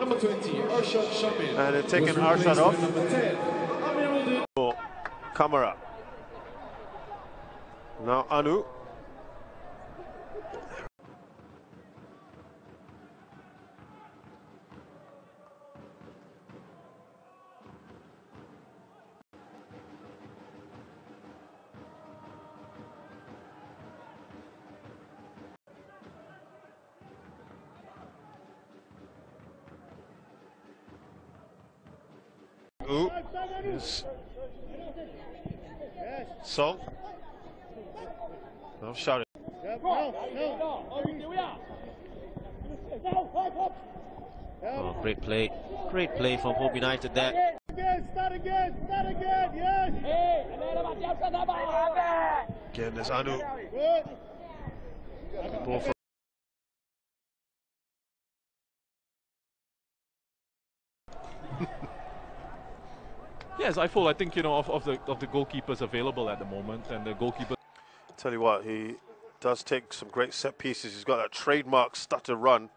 number 20, Arshad Shamil. And they're taking Arshad off. Number 10, Kamara. Now Anu. Ooh. Yes. Song. No shouting. Oh, great play. Great play from Home United there. Start again, yes! Again, there's Anu. Ball for Yes, I think, you know, of the goalkeepers available at the moment, and the goalkeeper. Tell you what, he does take some great set pieces. He's got that trademark stutter run.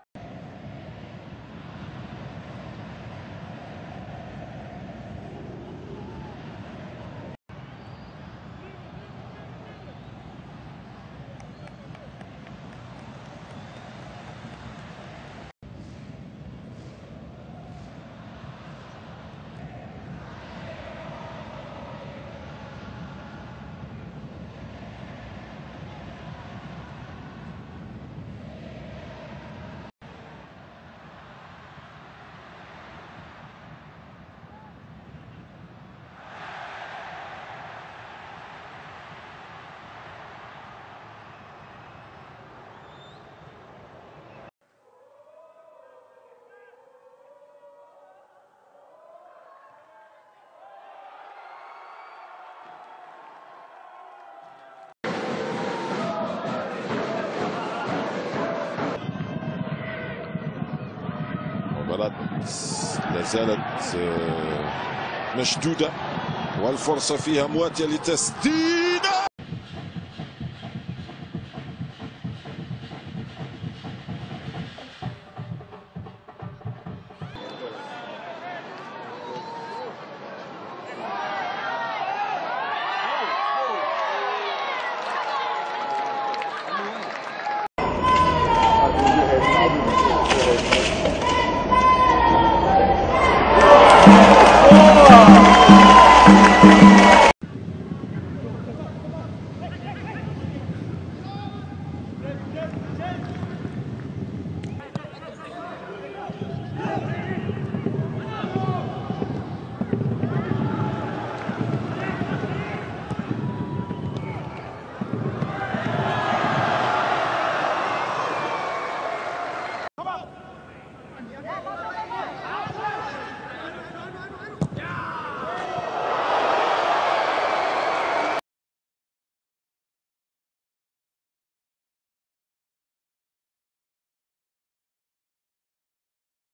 المباراة لا زالت مشدودة والفرصة فيها مواتية لتسديد.